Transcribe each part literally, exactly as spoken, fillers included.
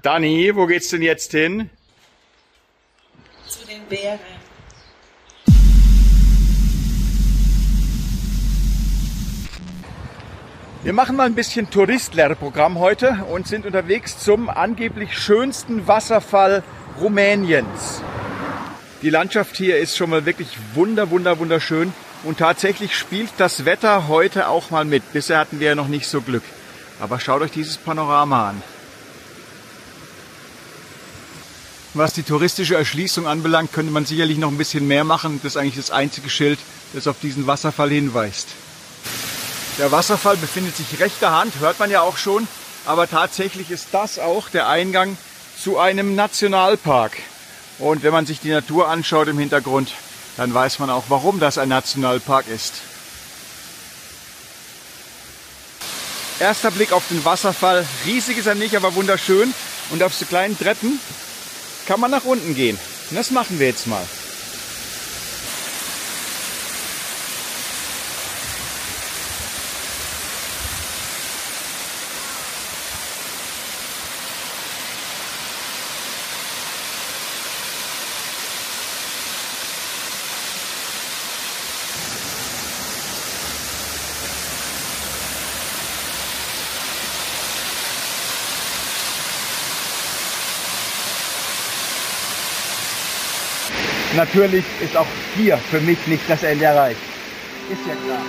Dani, wo geht's denn jetzt hin? Zu den Bären. Wir machen mal ein bisschen Touristlerprogramm heute und sind unterwegs zum angeblich schönsten Wasserfall Rumäniens. Die Landschaft hier ist schon mal wirklich wunder, wunder, wunderschön und tatsächlich spielt das Wetter heute auch mal mit. Bisher hatten wir ja noch nicht so Glück. Aber schaut euch dieses Panorama an. Was die touristische Erschließung anbelangt, könnte man sicherlich noch ein bisschen mehr machen. Das ist eigentlich das einzige Schild, das auf diesen Wasserfall hinweist. Der Wasserfall befindet sich rechter Hand, hört man ja auch schon, aber tatsächlich ist das auch der Eingang zu einem Nationalpark. Und wenn man sich die Natur anschaut im Hintergrund, dann weiß man auch, warum das ein Nationalpark ist. Erster Blick auf den Wasserfall, riesig ist er nicht, aber wunderschön. Und auf so kleinen Treppen kann man nach unten gehen. Und das machen wir jetzt mal. Natürlich ist auch hier für mich nicht das Ende erreicht. Ist ja klar.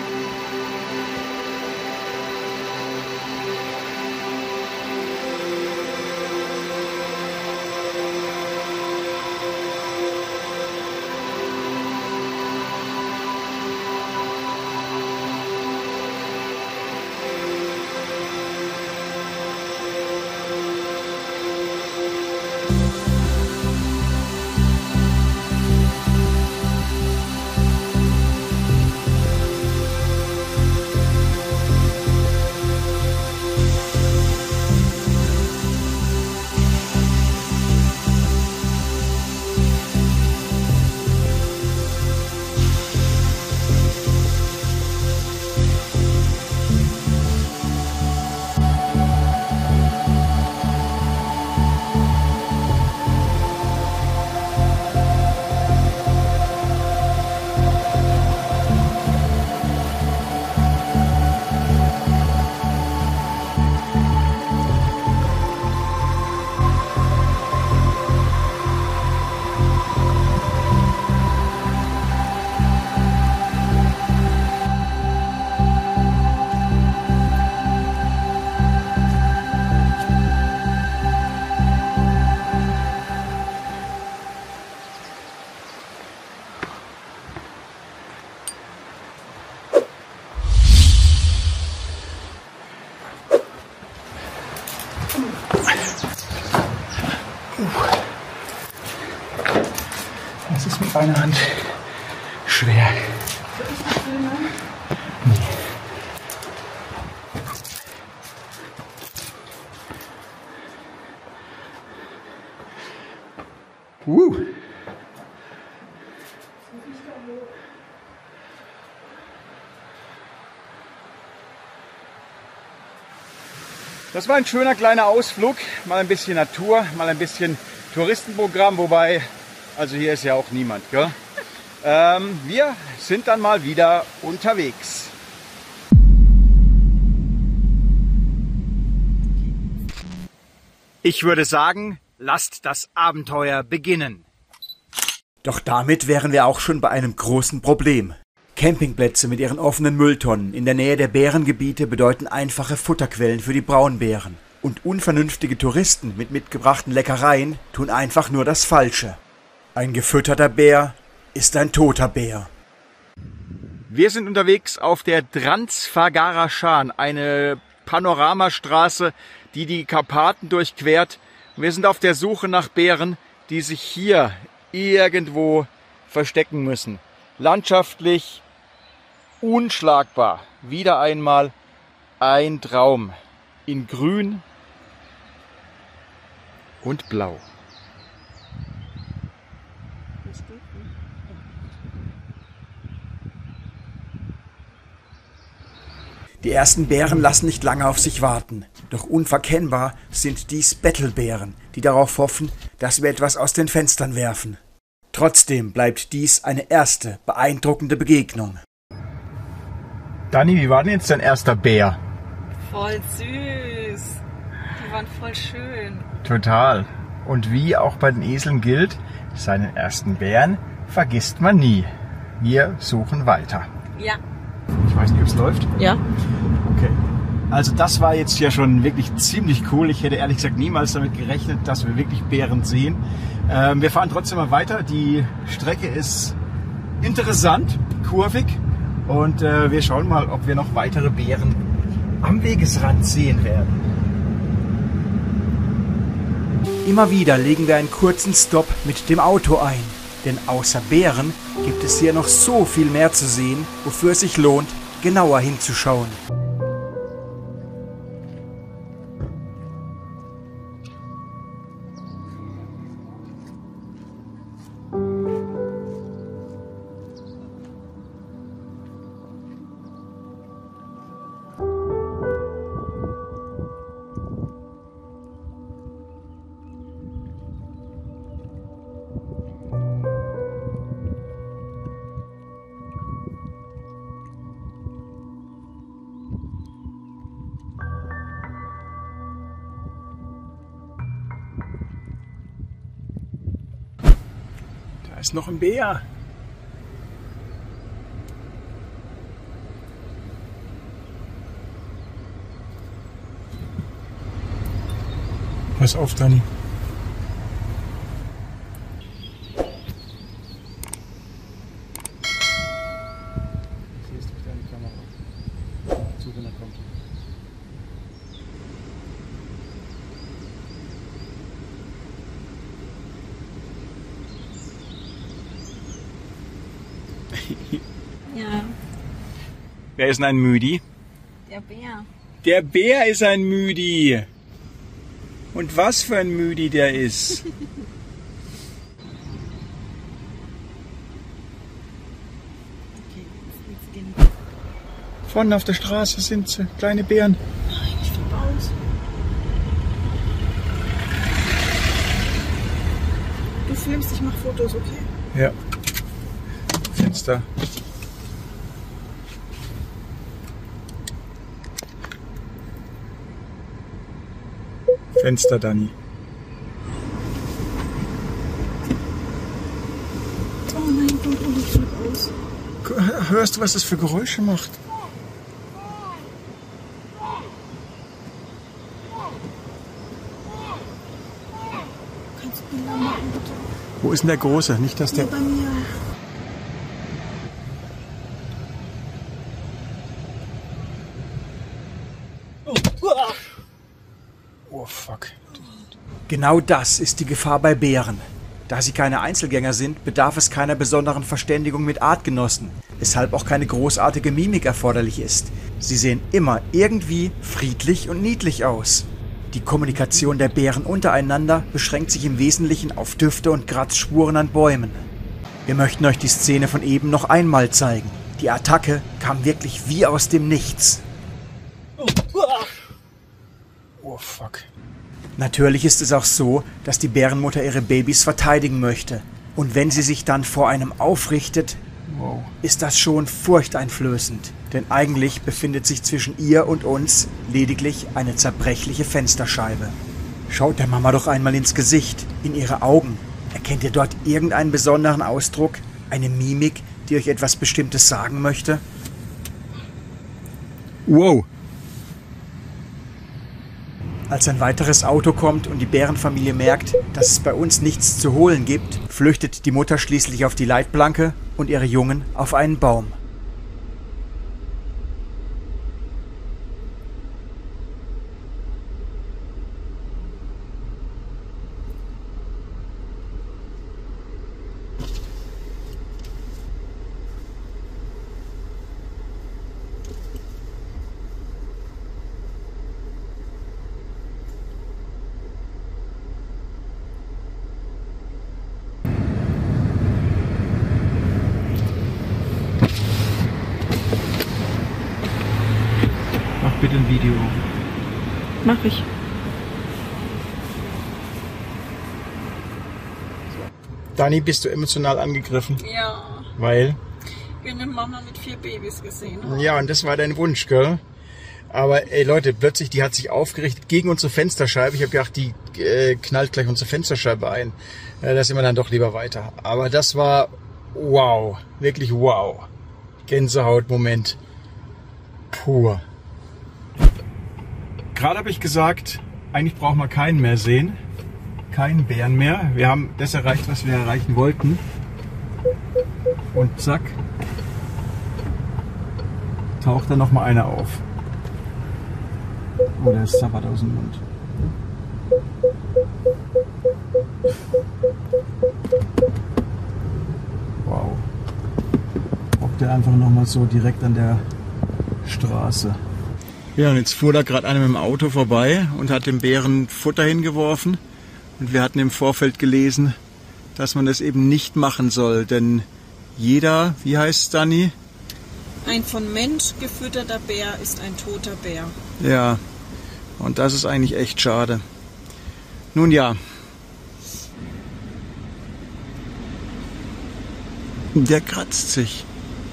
Das ist mit einer Hand schwer. Nee. Uh. Das war ein schöner kleiner Ausflug, mal ein bisschen Natur, mal ein bisschen Touristenprogramm, wobei, also hier ist ja auch niemand, gell? Ähm, wir sind dann mal wieder unterwegs. Ich würde sagen, lasst das Abenteuer beginnen. Doch damit wären wir auch schon bei einem großen Problem. Campingplätze mit ihren offenen Mülltonnen in der Nähe der Bärengebiete bedeuten einfache Futterquellen für die Braunbären. Und unvernünftige Touristen mit mitgebrachten Leckereien tun einfach nur das Falsche. Ein gefütterter Bär ist ein toter Bär. Wir sind unterwegs auf der Drans-Fagara-Schan, eine Panoramastraße, die die Karpaten durchquert. Wir sind auf der Suche nach Bären, die sich hier irgendwo verstecken müssen. Landschaftlich unschlagbar. Wieder einmal ein Traum in Grün und Blau. Die ersten Bären lassen nicht lange auf sich warten. Doch unverkennbar sind dies Bettelbären, die darauf hoffen, dass wir etwas aus den Fenstern werfen. Trotzdem bleibt dies eine erste, beeindruckende Begegnung. Dani, wie war denn jetzt dein erster Bär? Voll süß. Die waren voll schön. Total. Und wie auch bei den Eseln gilt, seinen ersten Bären vergisst man nie. Wir suchen weiter. Ja. Ich weiß nicht, ob es läuft. Ja. Okay. Also das war jetzt ja schon wirklich ziemlich cool. Ich hätte ehrlich gesagt niemals damit gerechnet, dass wir wirklich Bären sehen. Ähm, wir fahren trotzdem mal weiter. Die Strecke ist interessant, kurvig. Und äh, wir schauen mal, ob wir noch weitere Bären am Wegesrand sehen werden. Immer wieder legen wir einen kurzen Stopp mit dem Auto ein. Denn außer Bären gibt es hier noch so viel mehr zu sehen, wofür es sich lohnt, genauer hinzuschauen. Da ist noch ein Bär. Pass auf, Dani. Siehst du deine Kamera? Zu, wenn er kommt. Ja. Wer ist denn ein Müdi? Der Bär. Der Bär ist ein Müdi. Und was für ein Müdi der ist. Okay, jetzt gehen. Vorne auf der Straße sind sie, kleine Bären. Nein, ich flippe aus. Du filmst, ich mach Fotos, okay? Ja. Fenster. Fenster, Dani. Oh mein Gott, oh, ich flippe aus. Hörst du, was das für Geräusche macht? Kannst du mir machen, bitte? Wo ist denn der Große? Nicht, dass der... Ja, bei mir. Oh, fuck. Genau das ist die Gefahr bei Bären. Da sie keine Einzelgänger sind, bedarf es keiner besonderen Verständigung mit Artgenossen, weshalb auch keine großartige Mimik erforderlich ist. Sie sehen immer irgendwie friedlich und niedlich aus. Die Kommunikation der Bären untereinander beschränkt sich im Wesentlichen auf Düfte und Kratzspuren an Bäumen. Wir möchten euch die Szene von eben noch einmal zeigen. Die Attacke kam wirklich wie aus dem Nichts. Oh, fuck. Natürlich ist es auch so, dass die Bärenmutter ihre Babys verteidigen möchte. Und wenn sie sich dann vor einem aufrichtet, Wow. ist das schon furchteinflößend. Denn eigentlich befindet sich zwischen ihr und uns lediglich eine zerbrechliche Fensterscheibe. Schaut der Mama doch einmal ins Gesicht, in ihre Augen. Erkennt ihr dort irgendeinen besonderen Ausdruck, eine Mimik, die euch etwas Bestimmtes sagen möchte? Wow. Als ein weiteres Auto kommt und die Bärenfamilie merkt, dass es bei uns nichts zu holen gibt, flüchtet die Mutter schließlich auf die Leitplanke und ihre Jungen auf einen Baum. bitte ein Video. Mach ich. Dani, bist du emotional angegriffen? Ja. Weil? Ich eine Mama mit vier Babys gesehen habe. Ja, und das war dein Wunsch, gell? Aber ey Leute, plötzlich, die hat sich aufgerichtet gegen unsere Fensterscheibe. Ich habe gedacht, die äh, knallt gleich unsere Fensterscheibe ein. Äh, da sind wir dann doch lieber weiter. Aber das war wow, wirklich wow. Gänsehautmoment pur. Gerade habe ich gesagt, eigentlich brauchen wir keinen mehr sehen. Keinen Bären mehr. Wir haben das erreicht, was wir erreichen wollten. Und zack, taucht da noch mal einer auf. Oh, der ist zappert aus dem Mund. Wow. Hockt der einfach noch mal so direkt an der Straße. Ja, und jetzt fuhr da gerade einer mit dem Auto vorbei und hat dem Bären Futter hingeworfen. Und wir hatten im Vorfeld gelesen, dass man das eben nicht machen soll, denn jeder, wie heißt es, Dani? Ein von Mensch gefütterter Bär ist ein toter Bär. Ja, und das ist eigentlich echt schade. Nun ja. Der kratzt sich.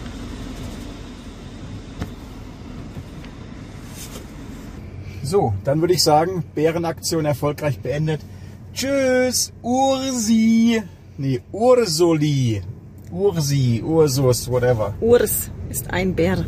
So, dann würde ich sagen, Bärenaktion erfolgreich beendet. Tschüss, Ursi. Nee, Ursuli. Ursi, Ursus, whatever. Urs ist ein Bär.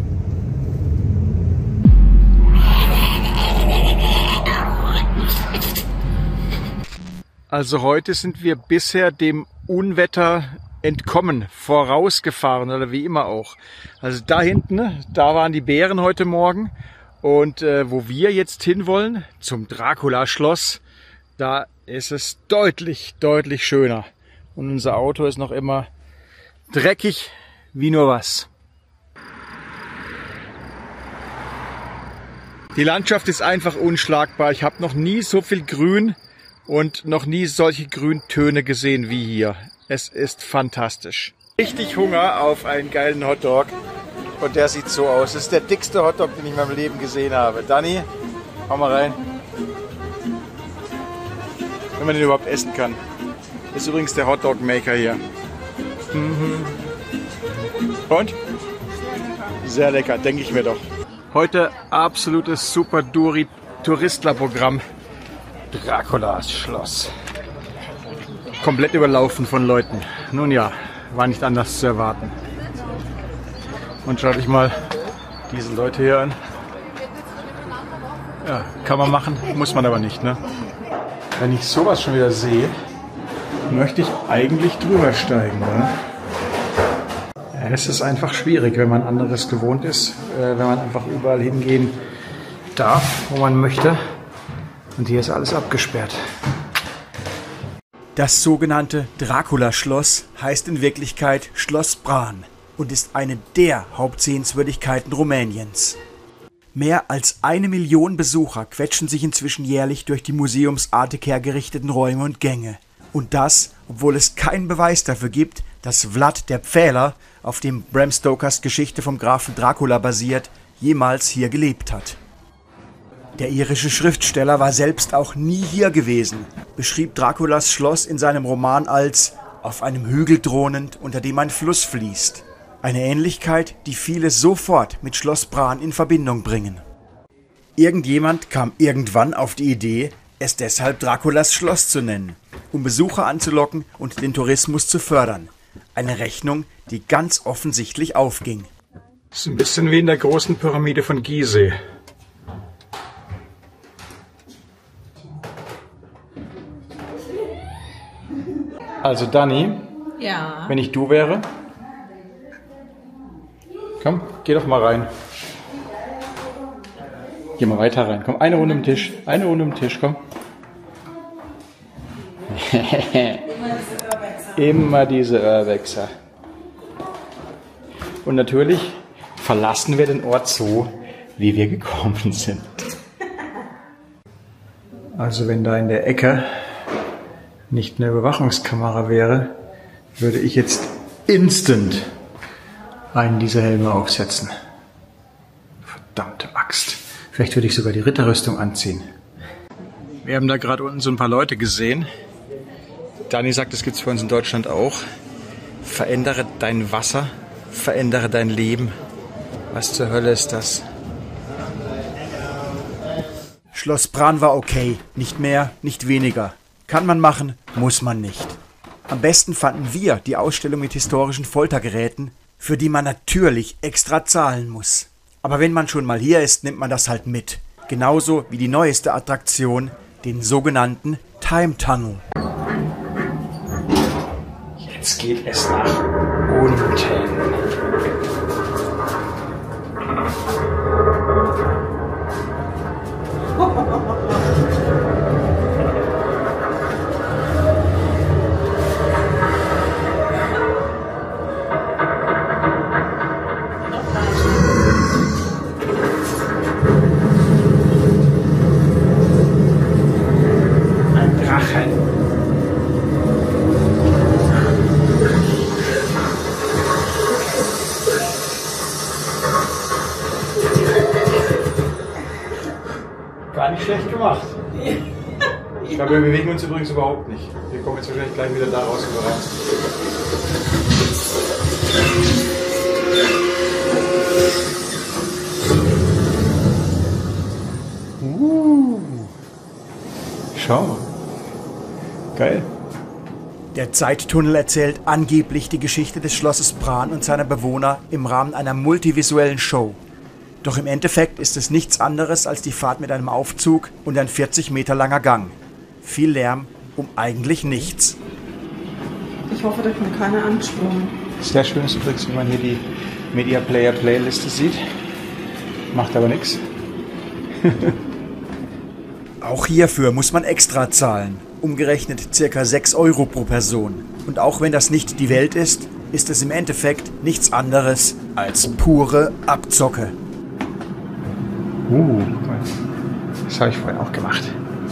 Also heute sind wir bisher dem Unwetter entkommen, vorausgefahren oder wie immer auch. Also da hinten, da waren die Bären heute Morgen. Und äh, wo wir jetzt hinwollen, zum Dracula-Schloss, da ist es deutlich, deutlich schöner. Und unser Auto ist noch immer dreckig wie nur was. Die Landschaft ist einfach unschlagbar. Ich habe noch nie so viel Grün und noch nie solche Grüntöne gesehen wie hier. Es ist fantastisch. Richtig Hunger auf einen geilen Hotdog. Und der sieht so aus. Das ist der dickste Hotdog, den ich in meinem Leben gesehen habe. Dani, hau mal rein. Wenn man den überhaupt essen kann. Das ist übrigens der Hotdog-Maker hier. Mhm. Und? Sehr lecker, denke ich mir doch. Heute absolutes Super-Duri-Touristler-Programm. Draculas Schloss. Komplett überlaufen von Leuten. Nun ja, war nicht anders zu erwarten. Und schaut euch mal diese Leute hier an. Ja, kann man machen, muss man aber nicht, ne? Wenn ich sowas schon wieder sehe, möchte ich eigentlich drüber steigen, ne? Ja, es ist einfach schwierig, wenn man anderes gewohnt ist, äh, wenn man einfach überall hingehen darf, wo man möchte. Und hier ist alles abgesperrt. Das sogenannte Dracula-Schloss heißt in Wirklichkeit Schloss Bran und ist eine der Hauptsehenswürdigkeiten Rumäniens. Mehr als eine Million Besucher quetschen sich inzwischen jährlich durch die museumsartig hergerichteten Räume und Gänge. Und das, obwohl es keinen Beweis dafür gibt, dass Vlad der Pfähler, auf dem Bram Stokers Geschichte vom Grafen Dracula basiert, jemals hier gelebt hat. Der irische Schriftsteller war selbst auch nie hier gewesen, beschrieb Draculas Schloss in seinem Roman als »auf einem Hügel thronend, unter dem ein Fluss fließt«. Eine Ähnlichkeit, die viele sofort mit Schloss Bran in Verbindung bringen. Irgendjemand kam irgendwann auf die Idee, es deshalb Draculas Schloss zu nennen, um Besucher anzulocken und den Tourismus zu fördern. Eine Rechnung, die ganz offensichtlich aufging. Das ist ein bisschen wie in der großen Pyramide von Gizeh. Also Dani, Ja. wenn ich du wäre, komm, geh doch mal rein. Geh mal weiter rein. Komm, eine Runde um den Tisch. Eine Runde um den Tisch, komm. Immer diese Urbexer. Und natürlich verlassen wir den Ort so, wie wir gekommen sind. Also wenn da in der Ecke nicht eine Überwachungskamera wäre, würde ich jetzt instant einen dieser Helme aufsetzen. Verdammte Axt. Vielleicht würde ich sogar die Ritterrüstung anziehen. Wir haben da gerade unten so ein paar Leute gesehen. Dani sagt, das gibt es bei uns in Deutschland auch. Verändere dein Wasser, verändere dein Leben. Was zur Hölle ist das? Schloss Bran war okay. Nicht mehr, nicht weniger. Kann man machen, muss man nicht. Am besten fanden wir die Ausstellung mit historischen Foltergeräten, für die man natürlich extra zahlen muss. Aber wenn man schon mal hier ist, nimmt man das halt mit. Genauso wie die neueste Attraktion, den sogenannten Time Tunnel. Jetzt geht es nach unten. Ein Drachen. Gar nicht schlecht gemacht. Ich glaube, wir bewegen uns übrigens überhaupt nicht. Wir kommen jetzt wahrscheinlich gleich wieder da raus, wo wir rein sind. Uh. Schau mal. Geil. Der Zeittunnel erzählt angeblich die Geschichte des Schlosses Bran und seiner Bewohner im Rahmen einer multivisuellen Show. Doch im Endeffekt ist es nichts anderes als die Fahrt mit einem Aufzug und ein vierzig Meter langer Gang. Viel Lärm um eigentlich nichts. Ich hoffe, da kommt keiner angesprungen. Sehr schön ist übrigens, wie man hier die Media Player Playliste sieht. Macht aber nichts. Auch hierfür muss man extra zahlen. Umgerechnet ca. sechs Euro pro Person. Und auch wenn das nicht die Welt ist, ist es im Endeffekt nichts anderes als pure Abzocke. Uh, das habe ich vorhin auch gemacht.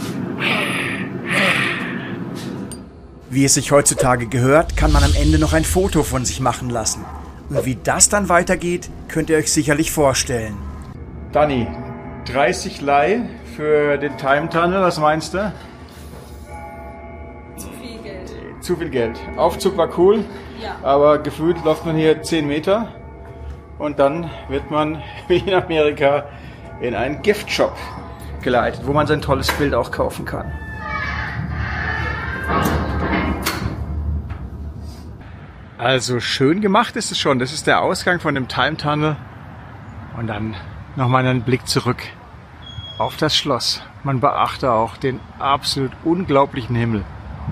Wie es sich heutzutage gehört, kann man am Ende noch ein Foto von sich machen lassen. Und wie das dann weitergeht, könnt ihr euch sicherlich vorstellen. Dani, dreißig Lei für den Time Tunnel, was meinst du? Zu viel Geld. Zu viel Geld. Aufzug war cool, Ja. aber gefühlt läuft man hier zehn Meter und dann wird man, wie in Amerika, in einen Giftshop geleitet, wo man sein tolles Bild auch kaufen kann. Also schön gemacht ist es schon. Das ist der Ausgang von dem Time Tunnel. Und dann nochmal einen Blick zurück auf das Schloss. Man beachte auch den absolut unglaublichen Himmel.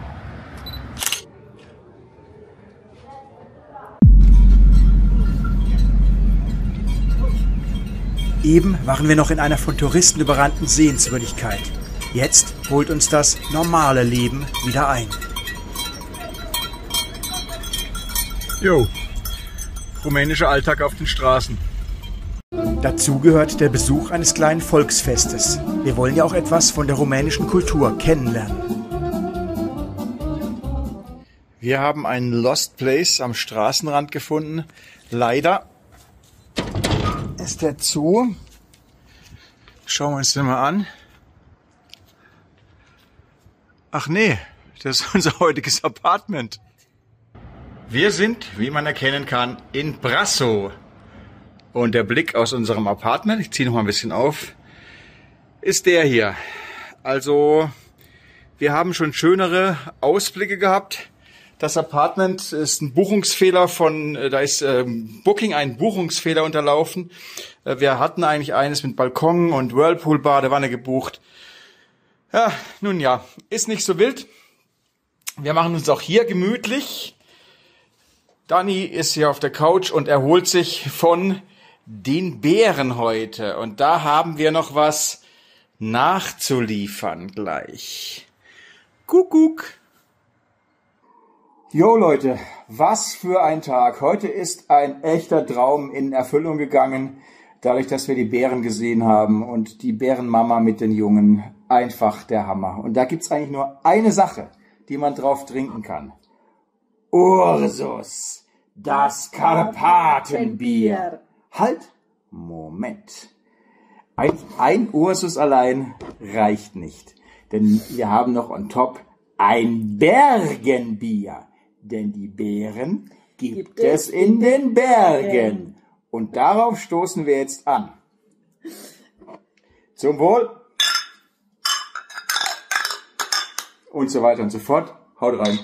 Eben waren wir noch in einer von Touristen überrannten Sehenswürdigkeit. Jetzt holt uns das normale Leben wieder ein. Jo, rumänischer Alltag auf den Straßen. Dazu gehört der Besuch eines kleinen Volksfestes. Wir wollen ja auch etwas von der rumänischen Kultur kennenlernen. Wir haben einen Lost Place am Straßenrand gefunden. Leider ist der zu. Schauen wir uns den mal an. Ach nee, das ist unser heutiges Apartment. Wir sind, wie man erkennen kann, in Brasso. Und der Blick aus unserem Apartment, ich ziehe noch mal ein bisschen auf, ist der hier. Also, wir haben schon schönere Ausblicke gehabt. Das Apartment ist ein Buchungsfehler von, da ist ähm, Booking ein Buchungsfehler unterlaufen. Äh, wir hatten eigentlich eines mit Balkon und Whirlpool-Bar, da war eine gebucht. Ja, nun ja, ist nicht so wild. Wir machen uns auch hier gemütlich. Dani ist hier auf der Couch und erholt sich von den Bären heute. Und da haben wir noch was nachzuliefern gleich. Kuckuck. Jo Leute, was für ein Tag. Heute ist ein echter Traum in Erfüllung gegangen, dadurch, dass wir die Bären gesehen haben und die Bärenmama mit den Jungen. Einfach der Hammer. Und da gibt's eigentlich nur eine Sache, die man drauf trinken kann. Ursus, das Karpatenbier. Halt, Moment. Ein, ein Ursus allein reicht nicht, denn wir haben noch on top ein Bergenbier, denn die Beeren gibt, gibt es in den Bergen. Und darauf stoßen wir jetzt an. Zum Wohl. Und so weiter und so fort. Haut rein.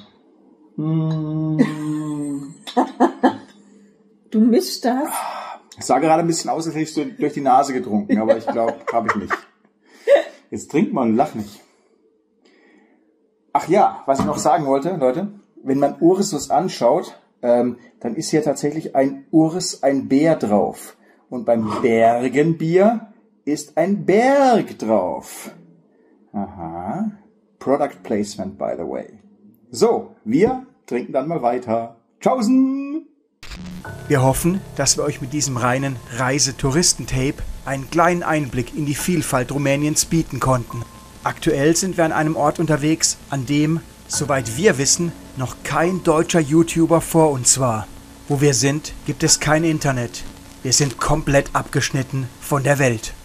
Du mischst das? Es sah gerade ein bisschen aus, als hätte ich so durch die Nase getrunken, aber ich glaube, habe ich nicht. Jetzt trink mal und lach nicht. Ach ja, was ich noch sagen wollte, Leute, wenn man Ursus anschaut, ähm, dann ist hier tatsächlich ein Urs, ein Bär drauf. Und beim Bergenbier ist ein Berg drauf. Aha. Product Placement, by the way. So, wir trinken dann mal weiter. Tschaußen! Wir hoffen, dass wir euch mit diesem reinen Reisetouristentape einen kleinen Einblick in die Vielfalt Rumäniens bieten konnten. Aktuell sind wir an einem Ort unterwegs, an dem, soweit wir wissen, noch kein deutscher YouTuber vor uns war. Wo wir sind, gibt es kein Internet. Wir sind komplett abgeschnitten von der Welt.